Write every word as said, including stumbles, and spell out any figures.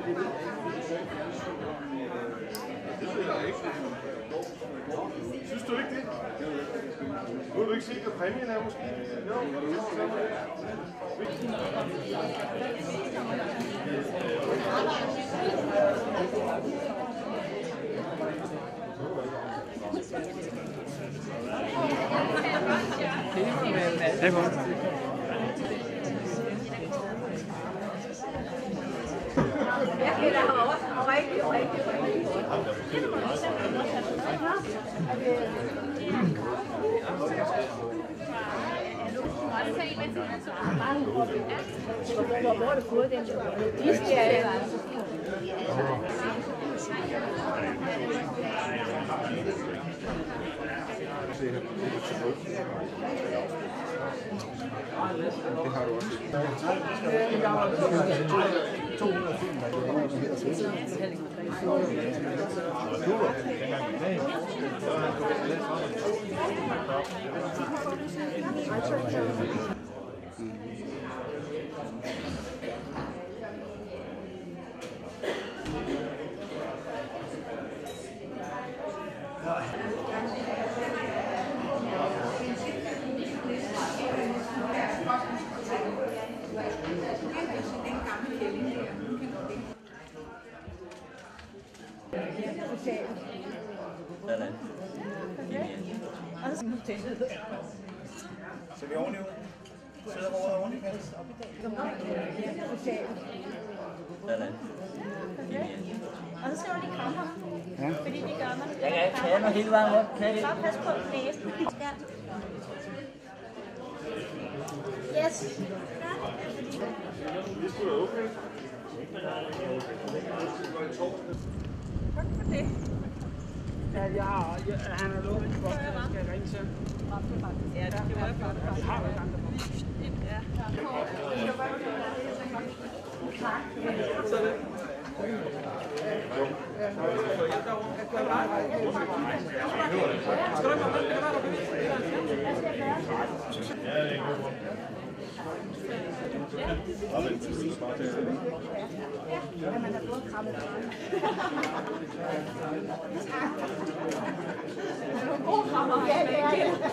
Synes du ikke det? Må du ikke se, hvad præmien er måske? Jo, Hej, Morten. Jeg kender ham også rigtig, rigtig, rigtig hvor er det fået den? De skal det har du også. to hundrede film, der er her til. Så vi oven i ud. Sidder over oven i fælles. Og så skal du lige kramme ham, ja. Fordi det gør man. Jeg kan ikke tage mig hele vejen rundt. Kan jeg bare passe på næsen. Ja. Yes. Det skulle være okay. Tak for det. Ja, jeg har, jeg, han har lovet for, at jeg skal ringe til. Ja, det var flot. Jeg har været andre på. Ja. Så er det. Skal du ikke være Ja, man har fået krammet. God krammer. Ja, det er det.